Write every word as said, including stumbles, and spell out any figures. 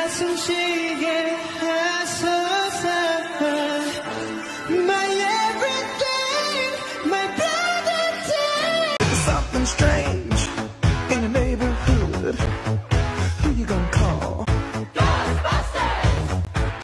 숨쉬게 하소서. My everything, my brother. Something strange in the neighborhood.